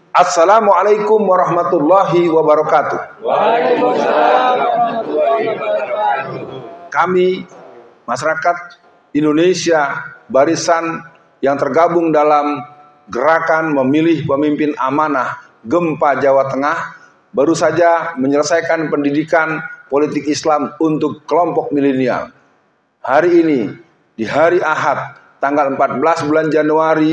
Assalamualaikum warahmatullahi wabarakatuh. Waalaikumsalam warahmatullahi wabarakatuh. Kami masyarakat Indonesia, barisan yang tergabung dalam gerakan memilih pemimpin amanah Gempa Jawa Tengah, baru saja menyelesaikan pendidikan politik Islam untuk kelompok milenial. Hari ini, di hari Ahad, tanggal 14 bulan Januari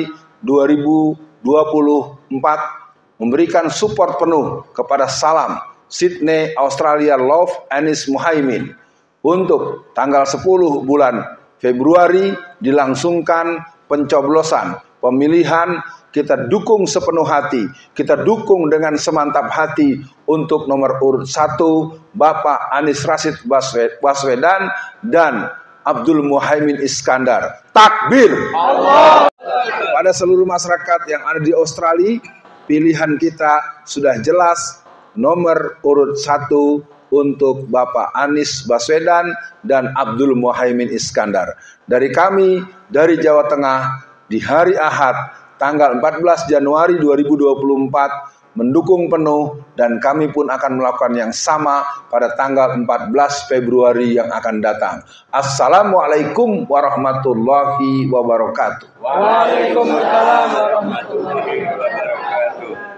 2024, memberikan support penuh kepada Salam Sydney Australia Love Anies Muhaimin. Untuk tanggal 10 bulan Februari dilangsungkan pencoblosan pemilihan. Kita dukung sepenuh hati, kita dukung dengan semantap hati untuk nomor urut 1 Bapak Anies Rashid Baswedan dan Abdul Muhaimin Iskandar. Takbir! Allah! Pada seluruh masyarakat yang ada di Australia, pilihan kita sudah jelas, nomor urut 1 untuk Bapak Anies Baswedan dan Abdul Muhaimin Iskandar. Dari kami, dari Jawa Tengah, di hari Ahad, tanggal 14 Januari 2024, mendukung penuh, dan kami pun akan melakukan yang sama pada tanggal 14 Februari yang akan datang. Assalamualaikum warahmatullahi wabarakatuh. Waalaikumsalam warahmatullahi wabarakatuh.